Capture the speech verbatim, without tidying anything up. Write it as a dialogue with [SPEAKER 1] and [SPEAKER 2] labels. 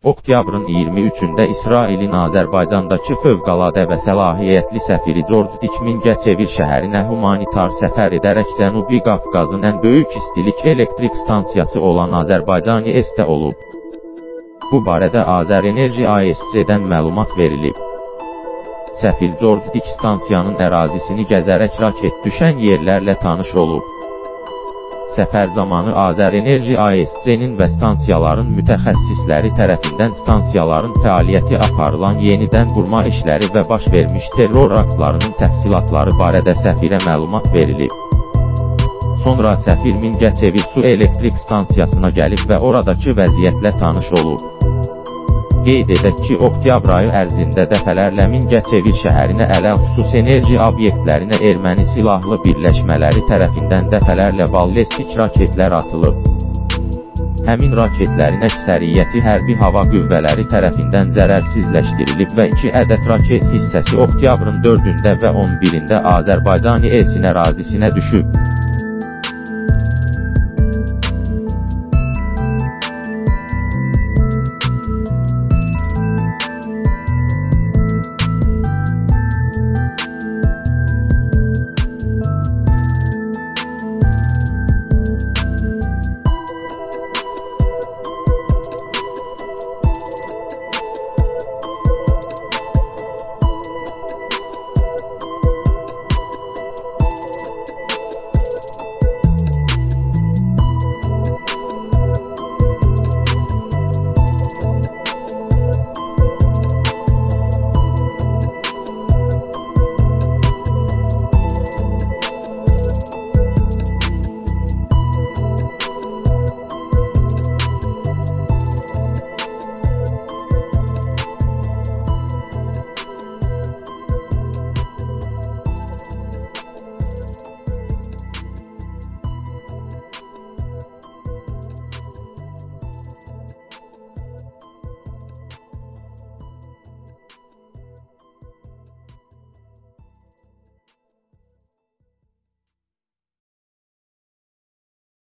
[SPEAKER 1] Oktyabrın iyirmi üçündə İsrailin Azərbaycandakı fövqəladə və səlahiyyətli səfiri George Dick Mingəçevir şəhərinə humanitar səfər edərək Cənubi Qafqazın ən böyük istilik elektrik stansiyası olan Azərbaycan A E S-də olub. Bu barədə Azərenerji A E S-dən məlumat verilib. Səfir George Dick stansiyanın ərazisini gəzərək raket düşən yerlərlə tanış olub. Səfər zamanı Azərenerji A E S-nin və stansiyaların mütəxəssisləri tərəfindən stansiyaların fəaliyyəti aparılan yenidən qurma işləri və baş vermiş terror aktlarının təfsilatları barədə səfirə məlumat verilib. Sonra səfir Mingəçevir su elektrik stansiyasına gəlib və oradakı vəziyyətlə tanış olub. Qeyd edək ki, oktyabr ayı ərzində dəfələrlə Mingəçevir şəhərinə ələlxüsus enerji obyektlərinə erməni silahlı birləşmələri tərəfindən dəfələrlə ballistik raketlər atılıb. Həmin raketlərin əksəriyyəti hərbi hava qüvvələri tərəfindən zərərsizləşdirilib və iki ədəd raket hissəsi oktyabrın dördündə və on birində Azərbaycan A E S-in ərazisinə düşüb.